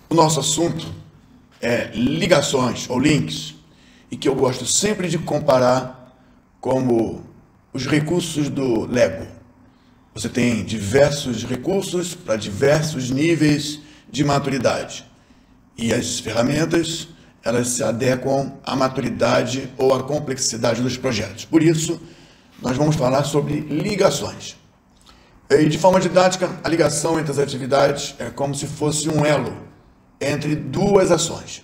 O nosso assunto é ligações ou links, e que eu gosto sempre de comparar como os recursos do Lego. Você tem diversos recursos para diversos níveis de maturidade. E as ferramentas, elas se adequam à maturidade ou à complexidade dos projetos. Por isso, nós vamos falar sobre ligações. E de forma didática, a ligação entre as atividades é como se fosse um elo entre duas ações.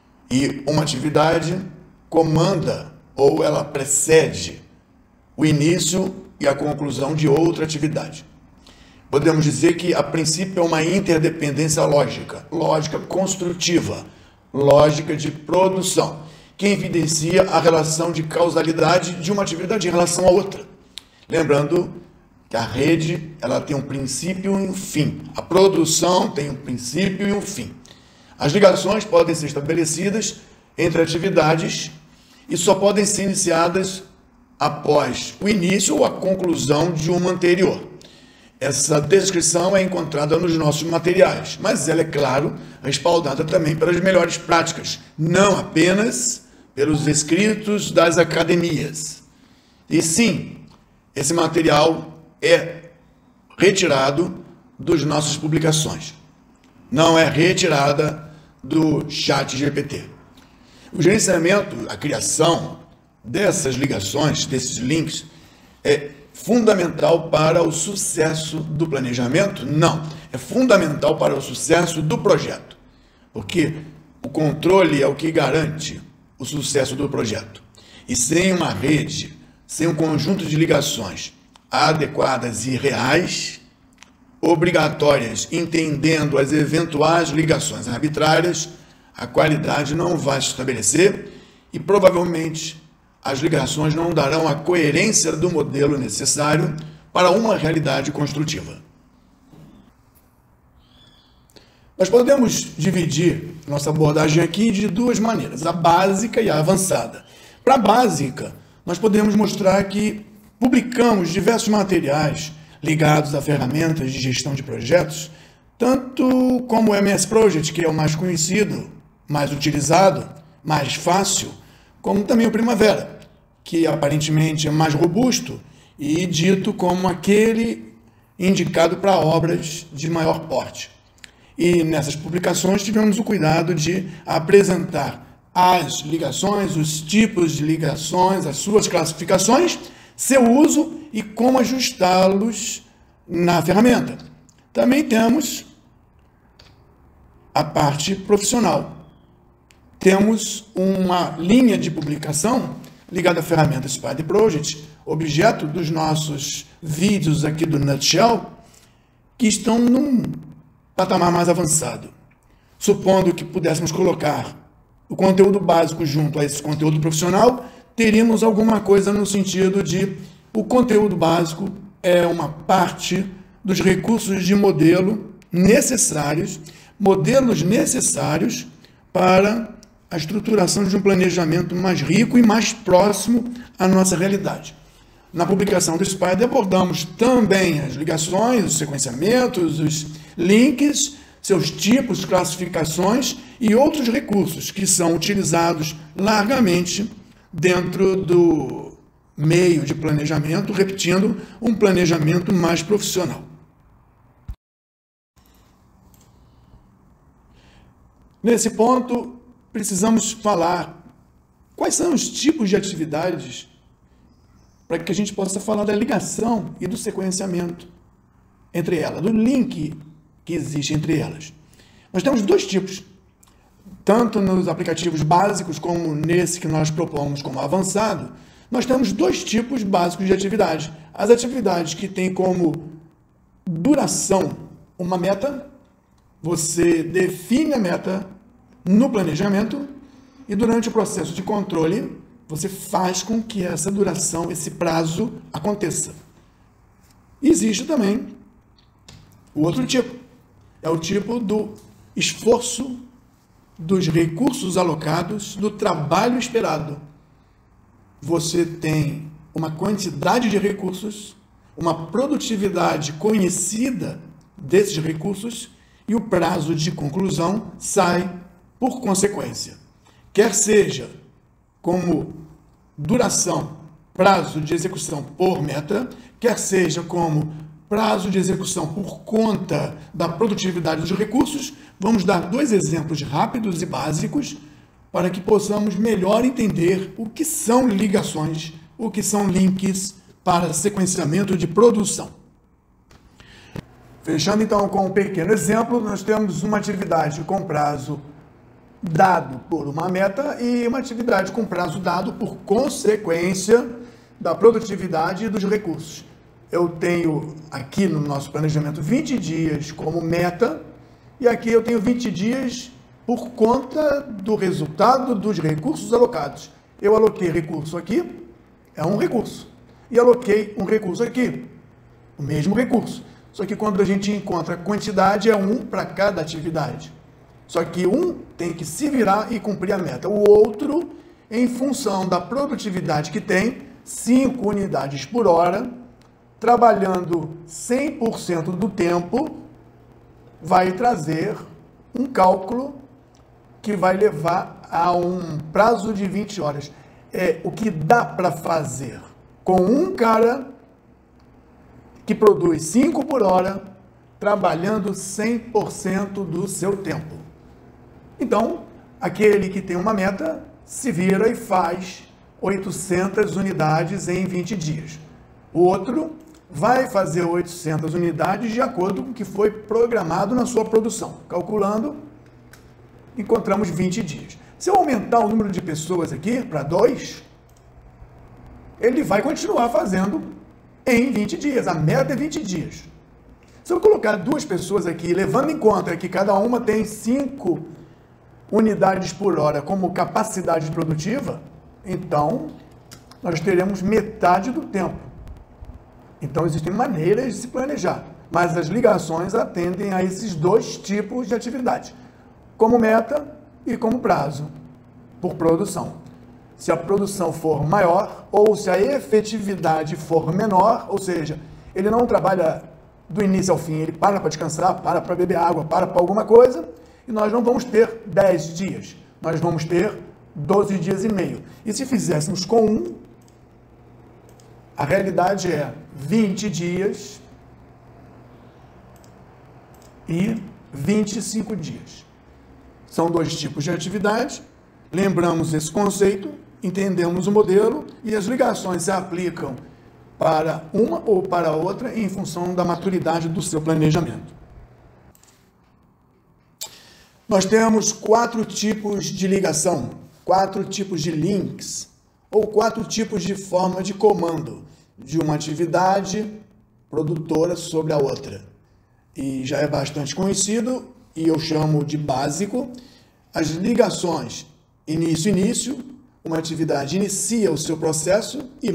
E uma atividade comanda ou ela precede o início e a conclusão de outra atividade. Podemos dizer que, a princípio, é uma interdependência lógica, lógica construtiva, lógica de produção, que evidencia a relação de causalidade de uma atividade em relação à outra. Lembrando que a rede ela tem um princípio e um fim. A produção tem um princípio e um fim. As ligações podem ser estabelecidas entre atividades e só podem ser iniciadas após o início ou a conclusão de uma anterior. Essa descrição é encontrada nos nossos materiais, mas ela é, claro, respaldada também pelas melhores práticas, não apenas pelos escritos das academias. E sim, esse material é retirado das nossas publicações. Não é retirada do ChatGPT. O gerenciamento, a criação dessas ligações, desses links, é fundamental para o sucesso do planejamento? Não. É fundamental para o sucesso do projeto. Porque o controle é o que garante o sucesso do projeto. E sem uma rede, sem um conjunto de ligações adequadas e reais, obrigatórias, entendendo as eventuais ligações arbitrárias, a qualidade não vai se estabelecer e provavelmente as ligações não darão a coerência do modelo necessário para uma realidade construtiva. Nós podemos dividir nossa abordagem aqui de duas maneiras, a básica e a avançada. Para a básica, nós podemos mostrar que publicamos diversos materiais ligados a ferramentas de gestão de projetos, tanto como o MS Project, que é o mais conhecido, mais utilizado, mais fácil, como também o Primavera, que aparentemente é mais robusto e dito como aquele indicado para obras de maior porte. E nessas publicações tivemos o cuidado de apresentar as ligações, os tipos de ligações, as suas classificações, seu uso e como ajustá-los na ferramenta. Também temos a parte profissional. Temos uma linha de publicação ligada à ferramenta Spider Project, objeto dos nossos vídeos aqui do Nutshell, que estão num patamar mais avançado. Supondo que pudéssemos colocar o conteúdo básico junto a esse conteúdo profissional, teríamos alguma coisa no sentido de o conteúdo básico é uma parte dos recursos de modelos necessários para a estruturação de um planejamento mais rico e mais próximo à nossa realidade. Na publicação do Spider abordamos também as ligações, os sequenciamentos, os links, seus tipos, classificações e outros recursos que são utilizados largamente dentro do meio de planejamento, repetindo, um planejamento mais profissional. Nesse ponto, precisamos falar quais são os tipos de atividades para que a gente possa falar da ligação e do sequenciamento entre elas, do link que existe entre elas. Nós temos dois tipos, tanto nos aplicativos básicos como nesse que nós propomos como avançado, nós temos dois tipos básicos de atividade. As atividades que têm como duração uma meta, você define a meta no planejamento e durante o processo de controle, você faz com que essa duração, esse prazo aconteça. Existe também o outro tipo, é o tipo do esforço dos recursos alocados, do trabalho esperado. Você tem uma quantidade de recursos, uma produtividade conhecida desses recursos e o prazo de conclusão sai por consequência. Quer seja como duração, prazo de execução por meta, quer seja como prazo de execução por conta da produtividade dos recursos. Vamos dar dois exemplos rápidos e básicos para que possamos melhor entender o que são ligações, o que são links para sequenciamento de produção. Fechando então com um pequeno exemplo, nós temos uma atividade com prazo dado por uma meta e uma atividade com prazo dado por consequência da produtividade dos recursos. Eu tenho aqui no nosso planejamento 20 dias como meta e aqui eu tenho 20 dias por conta do resultado dos recursos alocados. Eu aloquei recurso aqui, é um recurso, e aloquei um recurso aqui, o mesmo recurso. Só que quando a gente encontra a quantidade, é um para cada atividade. Só que um tem que se virar e cumprir a meta. O outro, em função da produtividade que tem, 5 unidades por hora, trabalhando 100% do tempo, vai trazer um cálculo que vai levar a um prazo de 20 horas. É o que dá para fazer com um cara que produz 5 por hora, trabalhando 100% do seu tempo. Então, aquele que tem uma meta se vira e faz 800 unidades em 20 dias. O outro vai fazer 800 unidades de acordo com o que foi programado na sua produção. Calculando, encontramos 20 dias. Se eu aumentar o número de pessoas aqui para 2, ele vai continuar fazendo em 20 dias. A meta é 20 dias. Se eu colocar 2 pessoas aqui, levando em conta que cada uma tem 5 unidades por hora como capacidade produtiva, então nós teremos metade do tempo. Então existem maneiras de se planejar, mas as ligações atendem a esses 2 tipos de atividade, como meta e como prazo por produção. Se a produção for maior ou se a efetividade for menor, ou seja, ele não trabalha do início ao fim, ele para descansar, para beber água, para alguma coisa, e nós não vamos ter 10 dias, nós vamos ter 12 dias e meio. E se fizéssemos com um, a realidade é 20 dias e 25 dias. São 2 tipos de atividade, lembramos esse conceito, entendemos o modelo e as ligações se aplicam para uma ou para outra em função da maturidade do seu planejamento. Nós temos 4 tipos de ligação, 4 tipos de links, ou 4 tipos de forma de comando de uma atividade produtora sobre a outra. E já é bastante conhecido, e eu chamo de básico, as ligações início-início. Uma atividade inicia o seu processo e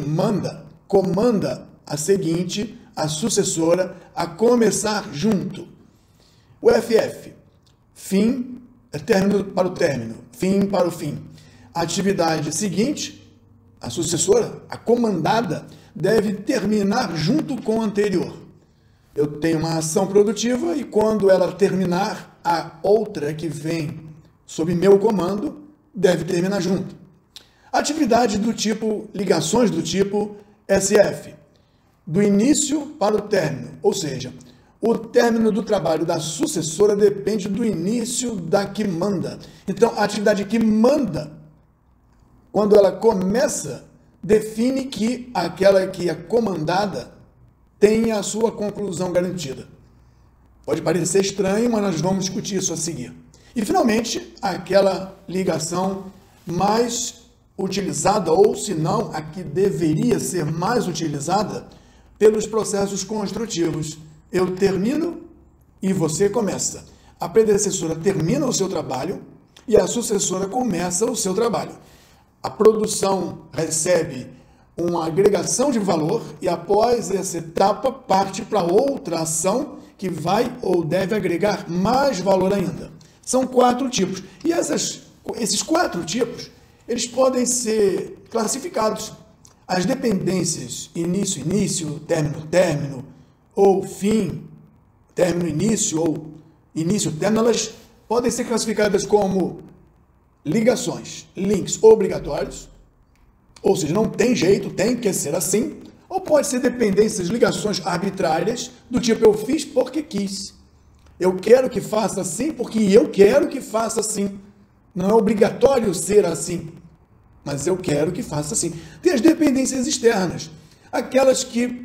comanda a seguinte, a sucessora, a começar junto. O FF, fim, término para o término, fim para o fim. A atividade seguinte, a sucessora, a comandada, deve terminar junto com a anterior. Eu tenho uma ação produtiva e quando ela terminar, a outra que vem sob meu comando deve terminar junto. Atividade do tipo, ligações do tipo SF, do início para o término, ou seja, o término do trabalho da sucessora depende do início da que manda. Então, a atividade que manda, quando ela começa, define que aquela que é comandada tem a sua conclusão garantida. Pode parecer estranho, mas nós vamos discutir isso a seguir. E, finalmente, aquela ligação mais utilizada, ou se não, a que deveria ser mais utilizada pelos processos construtivos. Eu termino e você começa. A predecessora termina o seu trabalho e a sucessora começa o seu trabalho. A produção recebe uma agregação de valor e após essa etapa parte para outra ação que vai ou deve agregar mais valor ainda. São 4 tipos. E esses 4 tipos, eles podem ser classificados. As dependências início-início, término-término, ou fim, término-início, ou início, término, elas podem ser classificadas como ligações, links obrigatórios, ou seja, não tem jeito, tem que ser assim, ou pode ser dependências, ligações arbitrárias, do tipo eu fiz porque quis. Eu quero que faça assim porque eu quero que faça assim. Não é obrigatório ser assim, mas eu quero que faça assim. Tem as dependências externas, aquelas que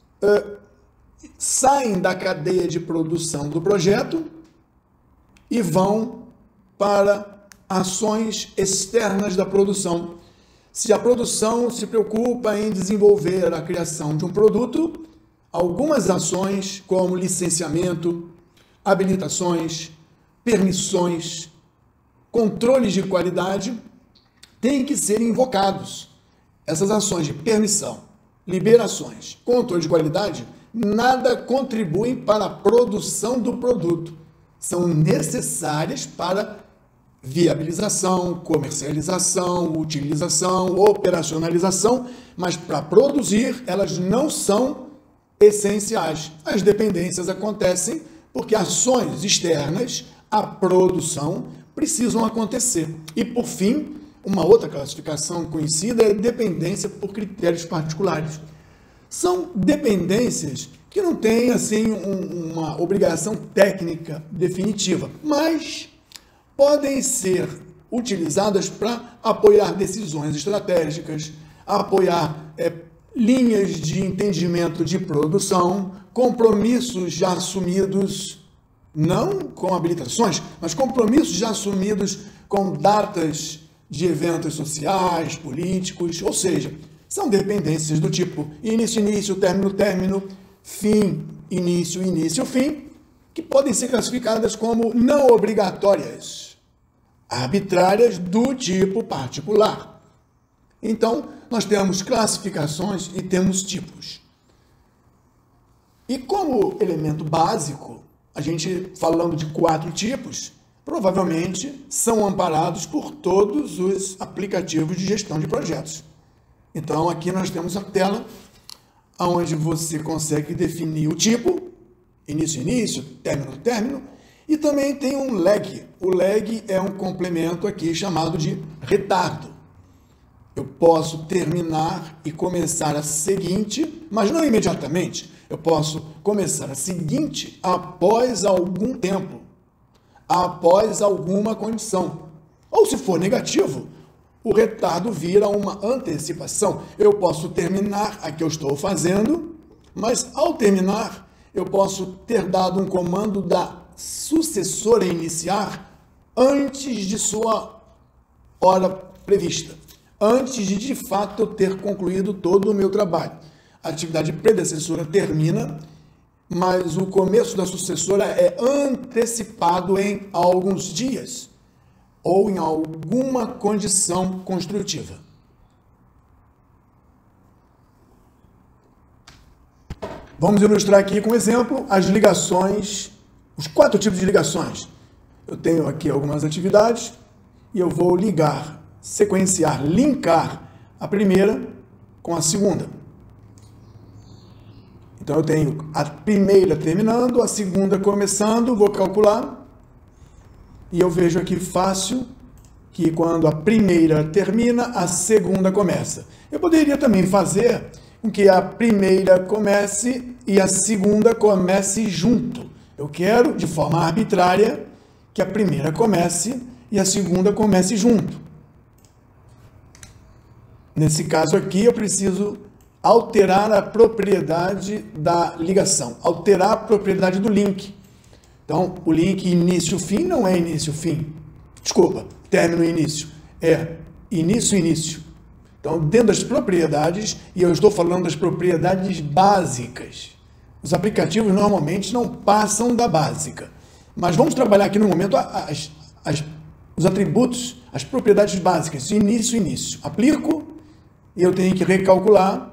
saem da cadeia de produção do projeto e vão para ações externas da produção. Se a produção se preocupa em desenvolver a criação de um produto, algumas ações como licenciamento, habilitações, permissões, controles de qualidade têm que ser invocados. Essas ações de permissão, liberações, controle de qualidade, nada contribuem para a produção do produto. São necessárias para viabilização, comercialização, utilização, operacionalização, mas para produzir elas não são essenciais. As dependências acontecem porque ações externas à produção precisam acontecer. E, por fim, uma outra classificação conhecida é dependência por critérios particulares. São dependências que não têm assim uma obrigação técnica definitiva, mas podem ser utilizadas para apoiar decisões estratégicas, apoiar linhas de entendimento de produção, compromissos já assumidos, não com habilitações, mas compromissos já assumidos com datas de eventos sociais, políticos, ou seja, são dependências do tipo início, início, término, término, fim, início, início, fim, que podem ser classificadas como não obrigatórias, arbitrárias do tipo particular. Então, nós temos classificações e temos tipos. E como elemento básico, a gente falando de 4 tipos, provavelmente são amparados por todos os aplicativos de gestão de projetos. Então, aqui nós temos a tela onde você consegue definir o tipo, início, início, término, término, e também tem um lag. O lag é um complemento aqui chamado de retardo. Eu posso terminar e começar a seguinte, mas não imediatamente. Eu posso começar a seguinte após algum tempo, após alguma condição. Ou se for negativo, o retardo vira uma antecipação. Eu posso terminar a que eu estou fazendo, mas ao terminar, eu posso ter dado um comando da sucessora iniciar antes de sua hora prevista, antes de fato eu ter concluído todo o meu trabalho. A atividade predecessora termina, mas o começo da sucessora é antecipado em alguns dias ou em alguma condição construtiva. Vamos ilustrar aqui com um exemplo as ligações, os 4 tipos de ligações. Eu tenho aqui algumas atividades e eu vou ligar, sequenciar, linkar a primeira com a segunda. Então eu tenho a primeira terminando, a segunda começando, vou calcular. E eu vejo aqui fácil que quando a primeira termina, a segunda começa. Eu poderia também fazer com que a primeira comece e a segunda comece junto. Eu quero, de forma arbitrária, que a primeira comece e a segunda comece junto. Nesse caso aqui, eu preciso alterar a propriedade da ligação, alterar a propriedade do link. Então, o link início-fim não é início-fim. Desculpa, término-início. É início-início. Então, dentro das propriedades, e eu estou falando das propriedades básicas. Os aplicativos normalmente não passam da básica. Mas vamos trabalhar aqui no momento os atributos, as propriedades básicas, início-início. Aplico e eu tenho que recalcular.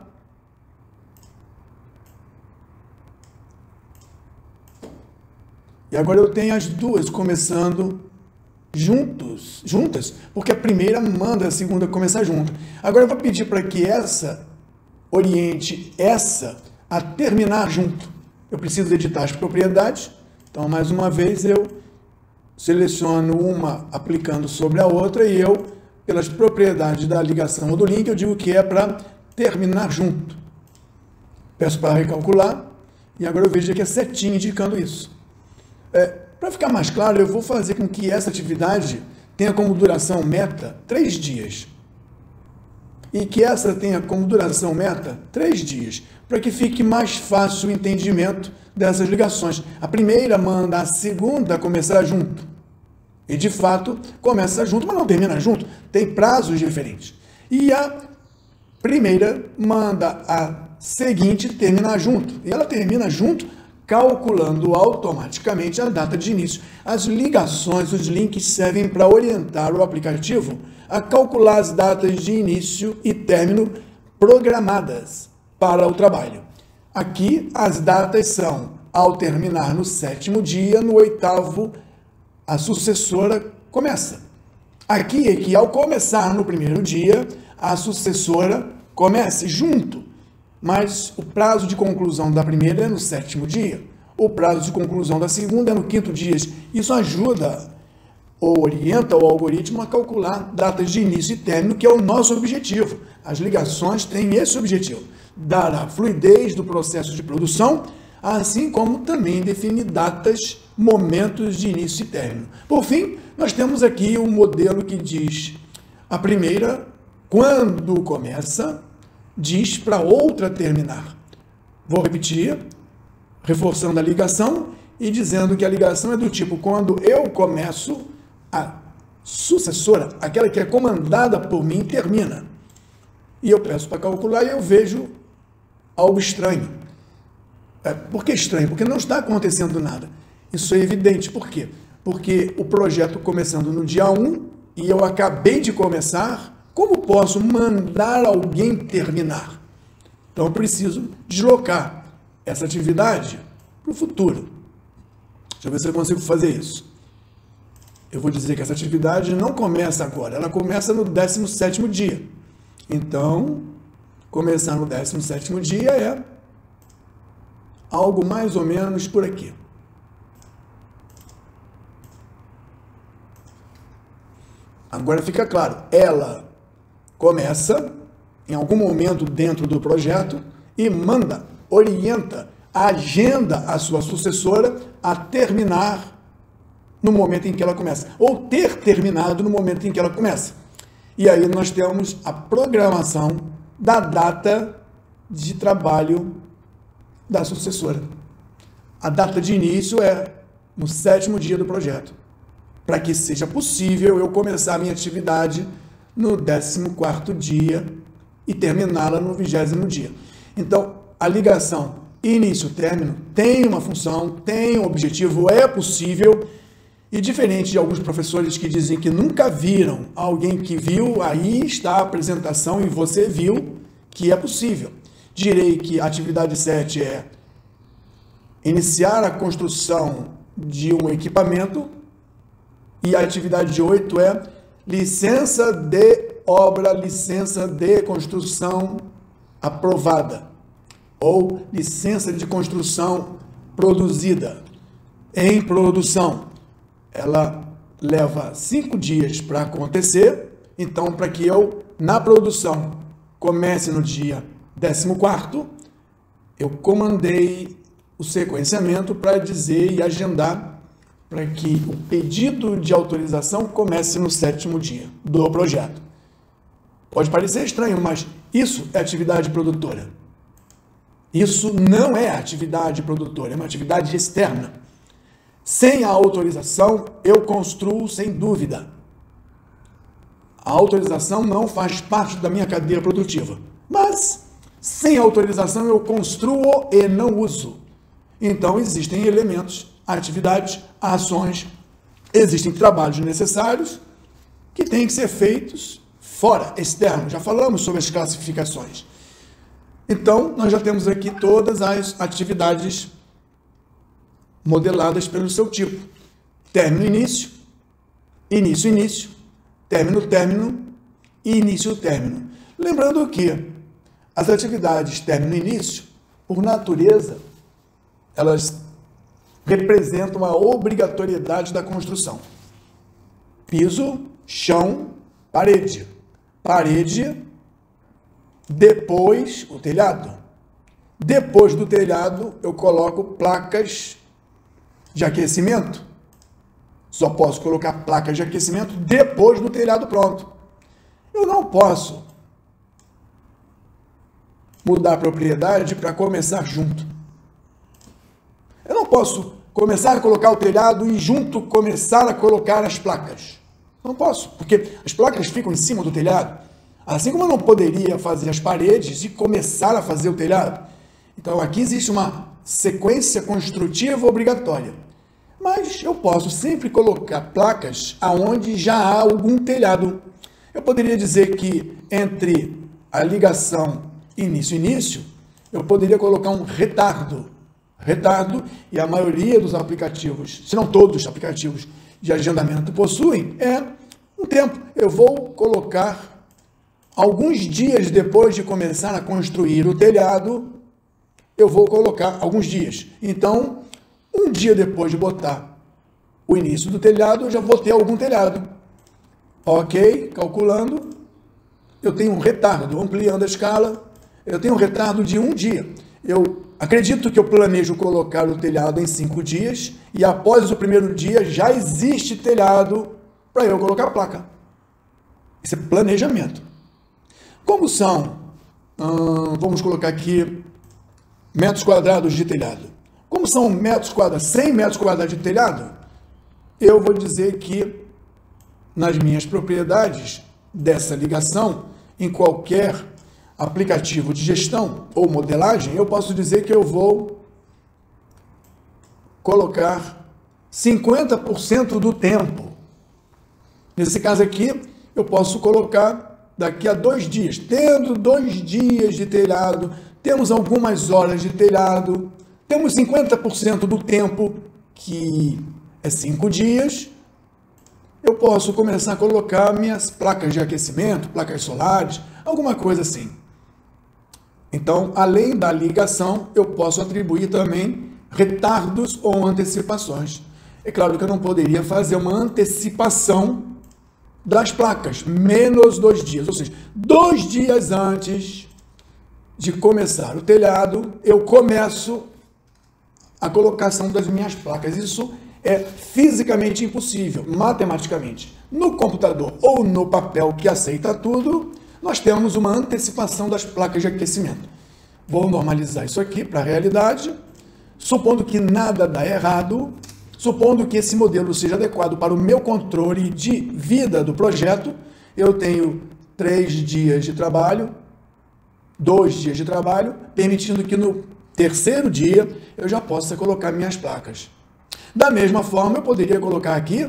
E agora eu tenho as duas começando juntas, porque a primeira manda a segunda começar junto. Agora eu vou pedir para que essa oriente essa a terminar junto. Eu preciso editar as propriedades, Então, mais uma vez, eu seleciono uma aplicando sobre a outra e eu, pelas propriedades da ligação ou do link, eu digo que é para terminar junto. Peço para recalcular e agora eu vejo aqui a setinha indicando isso. Para ficar mais claro, eu vou fazer com que essa atividade tenha como duração meta 3 dias. E que essa tenha como duração meta 3 dias, para que fique mais fácil o entendimento dessas ligações. A primeira manda a segunda começar junto. E, de fato, começa junto, mas não termina junto. Tem prazos diferentes. E a primeira manda a seguinte terminar junto. E ela termina junto, calculando automaticamente a data de início. As ligações, os links servem para orientar o aplicativo a calcular as datas de início e término programadas para o trabalho. Aqui, as datas são, ao terminar no 7º dia, no 8º, a sucessora começa. Aqui é que, ao começar no 1º dia, a sucessora comece junto, mas o prazo de conclusão da primeira é no 7º dia, o prazo de conclusão da segunda é no 5º dia. Isso ajuda ou orienta o algoritmo a calcular datas de início e término, que é o nosso objetivo. As ligações têm esse objetivo, dar a fluidez do processo de produção, assim como também definir datas, momentos de início e término. Por fim, nós temos aqui um modelo que diz, a primeira, quando começa, diz para outra terminar. Vou repetir, reforçando a ligação e dizendo que a ligação é do tipo, quando eu começo, a sucessora, aquela que é comandada por mim, termina. E eu peço para calcular e eu vejo algo estranho. Por que estranho? Porque não está acontecendo nada. Isso é evidente. Por quê? Porque o projeto começando no dia 1 e eu acabei de começar, como posso mandar alguém terminar? Então eu preciso deslocar essa atividade para o futuro. Deixa eu ver se eu consigo fazer isso. Eu vou dizer que essa atividade não começa agora, ela começa no 17º dia. Então, começar no 17º dia é algo mais ou menos por aqui. Agora fica claro, ela começa em algum momento dentro do projeto e manda, orienta, agenda a sua sucessora a terminar no momento em que ela começa, ou ter terminado no momento em que ela começa. E aí nós temos a programação da data de trabalho da sucessora. A data de início é no 7º dia do projeto, para que seja possível eu começar a minha atividade no 14º dia e terminá-la no 20º dia. Então, a ligação início-término tem uma função, tem um objetivo, é possível. E diferente de alguns professores que dizem que nunca viram, alguém que viu, aí está a apresentação e você viu que é possível. Direi que a atividade 7 é iniciar a construção de um equipamento e a atividade 8 é licença de obra, licença de construção aprovada ou licença de construção produzida, em produção. Ela leva 5 dias para acontecer, então para que eu, na produção, comece no dia 14º, eu comandei o sequenciamento para dizer e agendar para que o pedido de autorização comece no 7º dia do projeto. Pode parecer estranho, mas isso é atividade produtora. Isso não é atividade produtora, é uma atividade externa. Sem a autorização, eu construo sem dúvida. A autorização não faz parte da minha cadeia produtiva. Mas, sem autorização, eu construo e não uso. Então, existem elementos, atividades, ações, existem trabalhos necessários que têm que ser feitos fora, externo. Já falamos sobre as classificações. Então, nós já temos aqui todas as atividades modeladas pelo seu tipo. Término, início, início, início, término, término e início, término. Lembrando que as atividades término e início, por natureza, elas representam a obrigatoriedade da construção. Piso, chão, parede. Parede, depois o telhado. Depois do telhado, eu coloco placas de aquecimento. Só posso colocar placas de aquecimento depois do telhado pronto. Eu não posso mudar a propriedade para começar junto. Eu não posso começar a colocar o telhado e junto começar a colocar as placas. Não posso, porque as placas ficam em cima do telhado. Assim como eu não poderia fazer as paredes e começar a fazer o telhado. Então aqui existe uma sequência construtiva obrigatória. Mas eu posso sempre colocar placas aonde já há algum telhado. Eu poderia dizer que entre a ligação início-início, eu poderia colocar um retardo. Retardo, e a maioria dos aplicativos, se não todos os aplicativos de agendamento possuem, é um tempo. Eu vou colocar alguns dias depois de começar a construir o telhado, eu vou colocar alguns dias. Então, um dia depois de botar o início do telhado, eu já vou ter algum telhado. Ok, calculando, eu tenho um retardo, ampliando a escala, eu tenho um retardo de um dia. Eu acredito que eu planejo colocar o telhado em 5 dias e após o primeiro dia já existe telhado para eu colocar a placa. Esse é planejamento. Como são, vamos colocar aqui, metros quadrados de telhado. Como são metros quadrados, 100 metros quadrados de telhado, eu vou dizer que nas minhas propriedades dessa ligação, em qualquer aplicativo de gestão ou modelagem, eu posso dizer que eu vou colocar 50% do tempo. Nesse caso aqui, eu posso colocar daqui a 2 dias. Tendo 2 dias de telhado, temos algumas horas de telhado, temos 50% do tempo, que é 5 dias, eu posso começar a colocar minhas placas de aquecimento, placas solares, alguma coisa assim. Então, além da ligação, eu posso atribuir também retardos ou antecipações. É claro que eu não poderia fazer uma antecipação das placas, menos 2 dias. Ou seja, 2 dias antes de começar o telhado, eu começo a colocação das minhas placas. Isso é fisicamente impossível, matematicamente. No computador ou no papel que aceita tudo, nós temos uma antecipação das placas de aquecimento. Vou normalizar isso aqui para a realidade, supondo que nada dá errado, supondo que esse modelo seja adequado para o meu controle de vida do projeto, eu tenho 3 dias de trabalho, 2 dias de trabalho, permitindo que no terceiro dia eu já possa colocar minhas placas. Da mesma forma, eu poderia colocar aqui,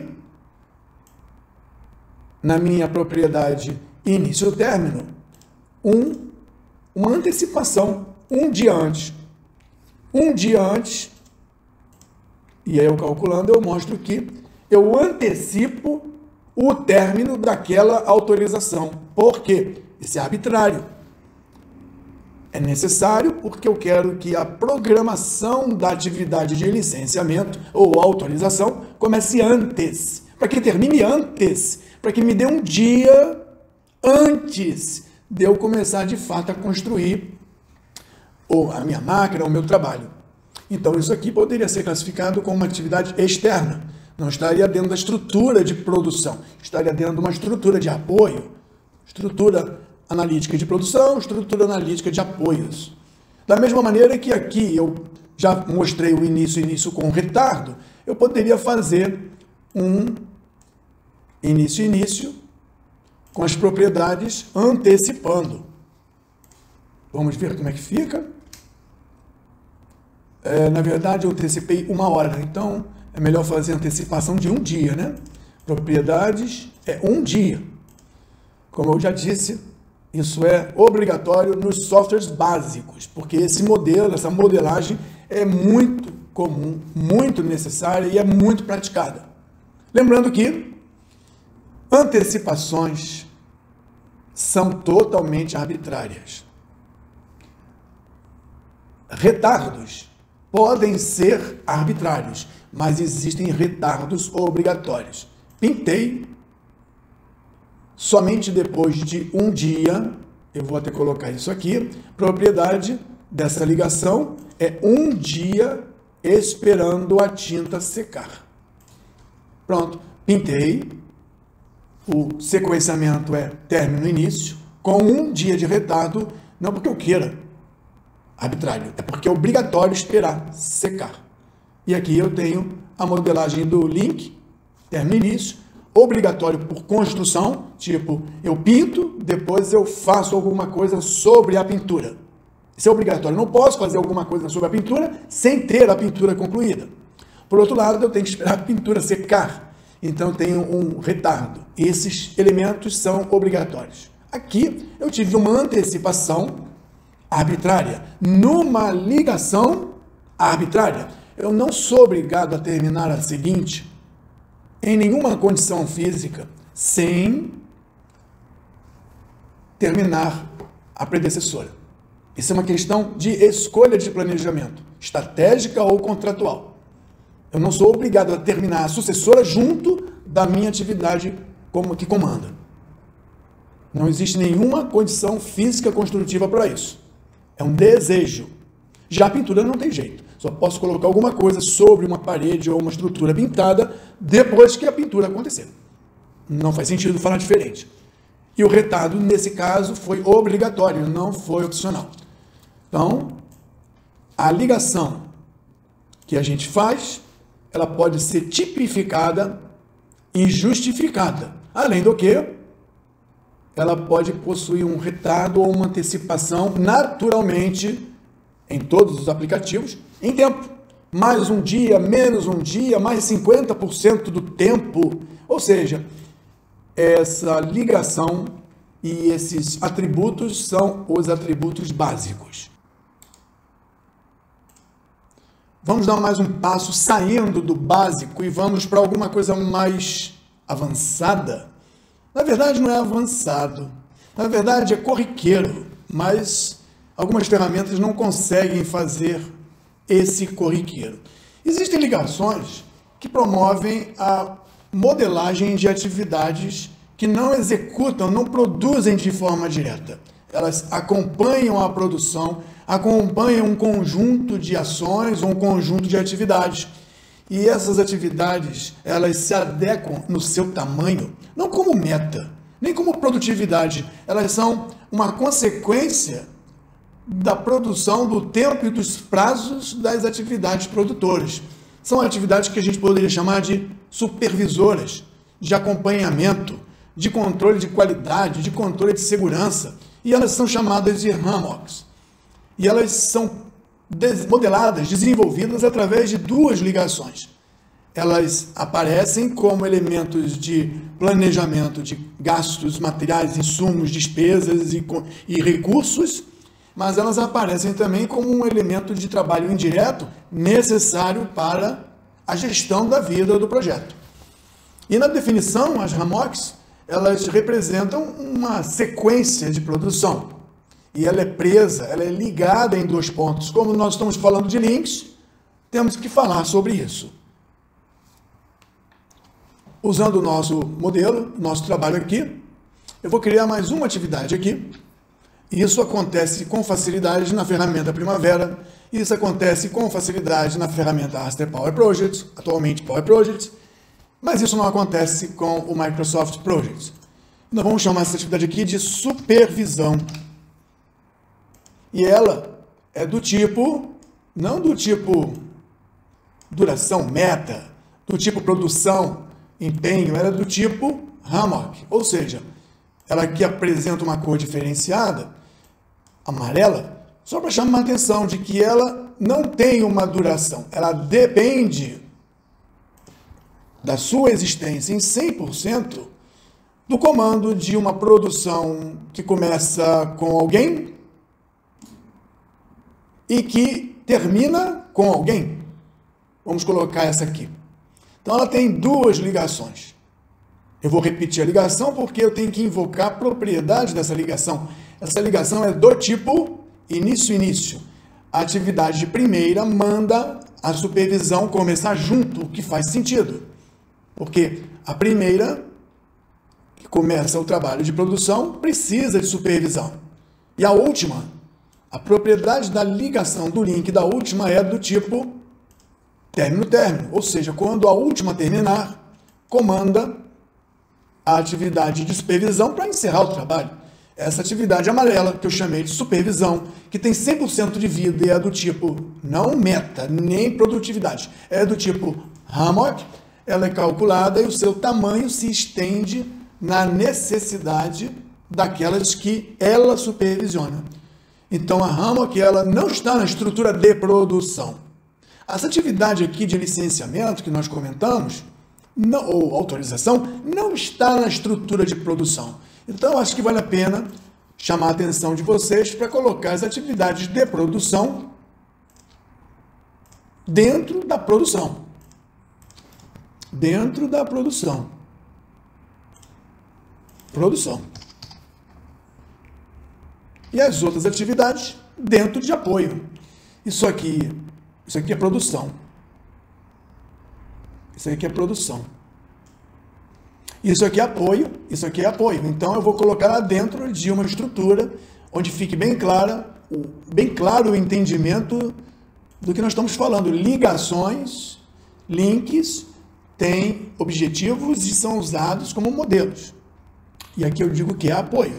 na minha propriedade início-término, uma antecipação, um dia antes. Um dia antes, e aí eu calculando, eu mostro que eu antecipo o término daquela autorização. Por quê? Isso é arbitrário. É necessário porque eu quero que a programação da atividade de licenciamento ou autorização comece antes, para que termine antes, para que me dê um dia antes de eu começar de fato a construir a minha máquina, o meu trabalho. Então isso aqui poderia ser classificado como uma atividade externa, não estaria dentro da estrutura de produção, estaria dentro de uma estrutura de apoio, estrutura analítica de produção, estrutura analítica de apoios. Da mesma maneira que aqui eu já mostrei o início com retardo, eu poderia fazer um início com as propriedades antecipando. Vamos ver como é que fica. Na verdade, eu antecipei 1 hora, então é melhor fazer antecipação de 1 dia, né? Propriedades é 1 dia. Como eu já disse, isso é obrigatório nos softwares básicos, porque esse modelo, essa modelagem é muito comum, muito necessária e é muito praticada. Lembrando que antecipações são totalmente arbitrárias. Retardos podem ser arbitrários, mas existem retardos obrigatórios. Pintei, somente depois de um dia, eu vou até colocar isso aqui, propriedade dessa ligação é um dia esperando a tinta secar. Pronto, pintei, o sequenciamento é término início, com um dia de retardo, não porque eu queira, arbitrário, é porque é obrigatório esperar secar. E aqui eu tenho a modelagem do link, término início, obrigatório por construção, tipo, eu pinto, depois eu faço alguma coisa sobre a pintura. Isso é obrigatório. Eu não posso fazer alguma coisa sobre a pintura sem ter a pintura concluída. Por outro lado, eu tenho que esperar a pintura secar. Então, eu tenho um retardo. Esses elementos são obrigatórios. Aqui, eu tive uma antecipação arbitrária. Numa ligação arbitrária, eu não sou obrigado a terminar a seguinte em nenhuma condição física sem terminar a predecessora. Isso é uma questão de escolha de planejamento, estratégica ou contratual. Eu não sou obrigado a terminar a sucessora junto da minha atividade como que comanda. Não existe nenhuma condição física construtiva para isso. É um desejo. Já a pintura não tem jeito. Só posso colocar alguma coisa sobre uma parede ou uma estrutura pintada depois que a pintura acontecer. Não faz sentido falar diferente. E o retardo, nesse caso, foi obrigatório, não foi opcional. Então, a ligação que a gente faz, ela pode ser tipificada e justificada. Além do que, ela pode possuir um retardo ou uma antecipação naturalmente em todos os aplicativos, em tempo. Mais um dia, menos um dia, mais 50% do tempo. Ou seja, essa ligação e esses atributos são os atributos básicos. Vamos dar mais um passo saindo do básico e vamos para alguma coisa mais avançada. Na verdade, não é avançado. Na verdade, é corriqueiro, mas algumas ferramentas não conseguem fazer esse corriqueiro. Existem ligações que promovem a modelagem de atividades que não executam, não produzem de forma direta. Elas acompanham a produção, acompanham um conjunto de ações, um conjunto de atividades. E essas atividades, elas se adequam no seu tamanho, não como meta, nem como produtividade. Elas são uma consequência da produção, do tempo e dos prazos das atividades produtoras. São atividades que a gente poderia chamar de supervisoras, de acompanhamento, de controle de qualidade, de controle de segurança. E elas são chamadas de RAMOCs. E elas são modeladas, desenvolvidas através de duas ligações. Elas aparecem como elementos de planejamento de gastos, materiais, insumos, despesas e recursos, mas elas aparecem também como um elemento de trabalho indireto necessário para a gestão da vida do projeto. E na definição, as RAMOCs, elas representam uma sequência de produção. E ela é presa, ela é ligada em dois pontos. Como nós estamos falando de links, temos que falar sobre isso. Usando o nosso modelo, nosso trabalho aqui, eu vou criar mais uma atividade aqui. Isso acontece com facilidade na ferramenta Primavera. Isso acontece com facilidade na ferramenta Raster Power Project, atualmente Power Project. Mas isso não acontece com o Microsoft Project. Nós vamos chamar essa atividade aqui de supervisão. E ela é do tipo, não do tipo duração, meta, do tipo produção, empenho, ela é do tipo RAMOC. Ou seja, ela aqui apresenta uma cor diferenciada, amarela, só para chamar a atenção de que ela não tem uma duração. Ela depende da sua existência em 100% do comando de uma produção que começa com alguém e que termina com alguém. Vamos colocar essa aqui. Então, ela tem duas ligações. Eu vou repetir a ligação porque eu tenho que invocar a propriedade dessa ligação. Essa ligação é do tipo início-início. a atividade de primeira manda a supervisão começar junto, o que faz sentido. Porque a primeira, que começa o trabalho de produção, precisa de supervisão. E a última, a propriedade da ligação do link da última é do tipo término-término. Ou seja, quando a última terminar, comanda a atividade de supervisão para encerrar o trabalho. Essa atividade amarela, que eu chamei de supervisão, que tem 100% de vida e é do tipo não meta, nem produtividade, é do tipo Hammock, ela é calculada e o seu tamanho se estende na necessidade daquelas que ela supervisiona. Então a Hammock, ela não está na estrutura de produção. Essa atividade aqui de licenciamento que nós comentamos, não, ou autorização, não está na estrutura de produção. Então, acho que vale a pena chamar a atenção de vocês para colocar as atividades de produção dentro da produção. Dentro da produção. Produção. E as outras atividades dentro de apoio. Isso aqui é produção. Isso aqui é produção. Isso aqui é apoio, isso aqui é apoio. Então, eu vou colocar lá dentro de uma estrutura onde fique bem claro o entendimento do que nós estamos falando. Ligações, links, têm objetivos e são usados como modelos. E aqui eu digo que é apoio.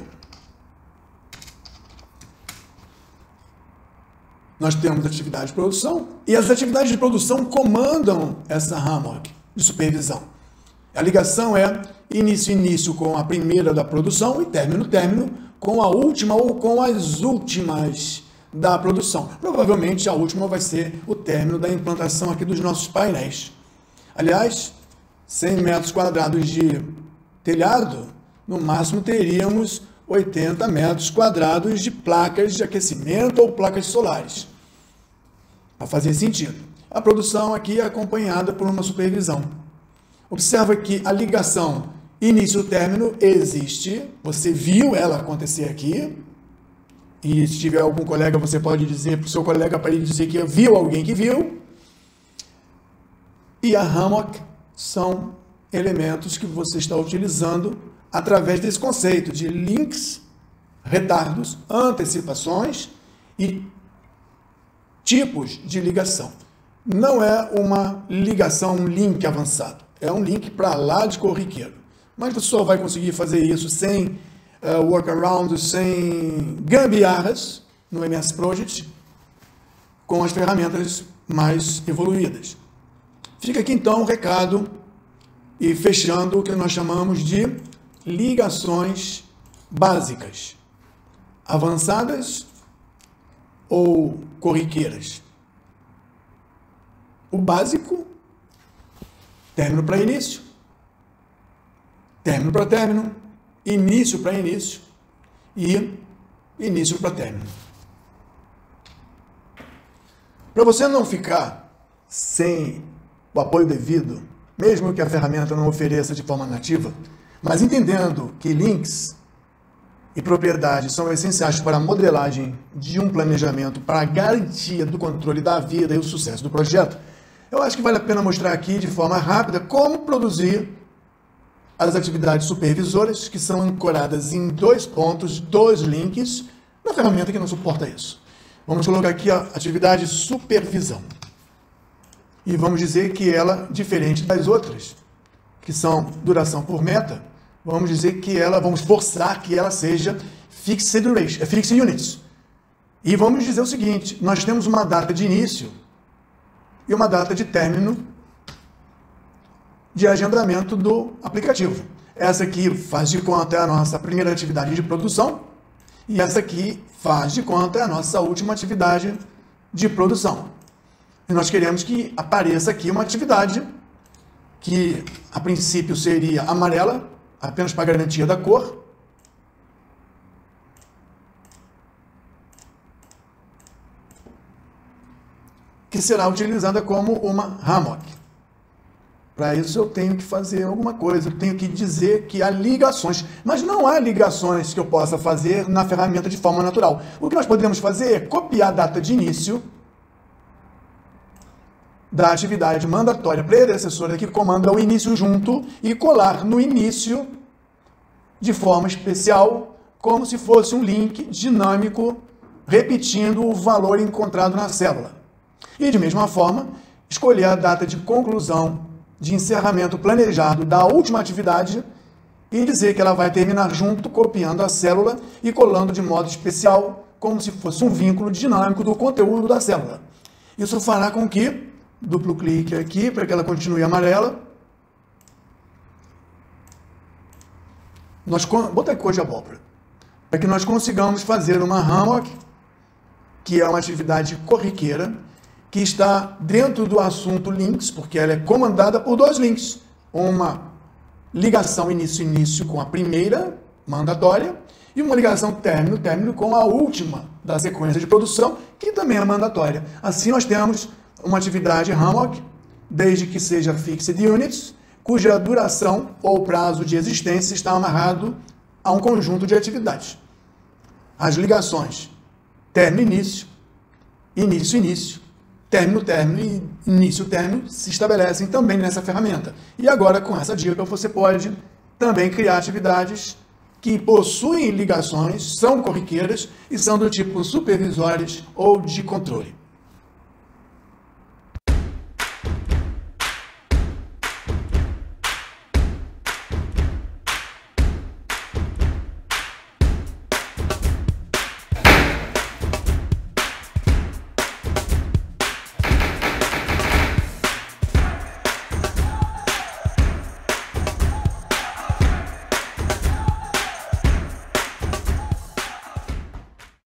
Nós temos atividade de produção e as atividades de produção comandam essa Hammock de supervisão. A ligação é início com a primeira da produção e término com a última ou com as últimas da produção. Provavelmente a última vai ser o término da implantação aqui dos nossos painéis. Aliás, 100 metros quadrados de telhado, no máximo teríamos 80 metros quadrados de placas de aquecimento ou placas solares. Para fazer sentido. A produção aqui é acompanhada por uma supervisão. Observa que a ligação início-término existe, você viu ela acontecer aqui, e se tiver algum colega, você pode dizer para o seu colega para ele dizer que viu alguém que viu, e a Hammock são elementos que você está utilizando através desse conceito de links, retardos, antecipações e tipos de ligação. Não é uma ligação, um link avançado. É um link para lá de corriqueiro. Mas você só vai conseguir fazer isso sem workarounds, sem gambiarras no MS Project, com as ferramentas mais evoluídas. Fica aqui então o recado e fechando o que nós chamamos de ligações básicas, avançadas ou corriqueiras. O básico, término para início, término para término, início para início e início para término. Para você não ficar sem o apoio devido, mesmo que a ferramenta não ofereça de forma nativa, mas entendendo que links e propriedades são essenciais para a modelagem de um planejamento para a garantia do controle da vida e o sucesso do projeto, eu acho que vale a pena mostrar aqui de forma rápida como produzir as atividades supervisoras que são ancoradas em 2 pontos, 2 links, na ferramenta que não suporta isso. Vamos colocar aqui a atividade supervisão. E vamos dizer que ela, diferente das outras, que são duração por meta, vamos dizer que ela, vamos forçar que ela seja fixed duration, fixed units. E vamos dizer o seguinte, nós temos uma data de início e uma data de término de agendamento do aplicativo. Essa aqui faz de conta a nossa primeira atividade de produção e essa aqui faz de conta a nossa última atividade de produção. E nós queremos que apareça aqui uma atividade que a princípio seria amarela, apenas para garantia da cor. Que será utilizada como uma Hammock. Para isso eu tenho que fazer alguma coisa, eu tenho que dizer que há ligações, mas não há ligações que eu possa fazer na ferramenta de forma natural. O que nós podemos fazer é copiar a data de início da atividade mandatória predecessora que comanda o início junto e colar no início de forma especial, como se fosse um link dinâmico repetindo o valor encontrado na célula. E, de mesma forma, escolher a data de conclusão de encerramento planejado da última atividade e dizer que ela vai terminar junto, copiando a célula e colando de modo especial, como se fosse um vínculo dinâmico do conteúdo da célula. Isso fará com que, duplo clique aqui para que ela continue amarela, bota aqui cor de abóbora, para que nós consigamos fazer uma hammock, que é uma atividade corriqueira, que está dentro do assunto links, porque ela é comandada por dois links. Uma ligação início-início com a primeira mandatória e uma ligação término-término com a última da sequência de produção, que também é mandatória. Assim nós temos uma atividade hammock, desde que seja fixed units, cuja duração ou prazo de existência está amarrado a um conjunto de atividades. As ligações término-início, início-início, término-término e início-término se estabelecem também nessa ferramenta. E agora, com essa dica, você pode também criar atividades que possuem ligações, são corriqueiras e são do tipo supervisórias ou de controle.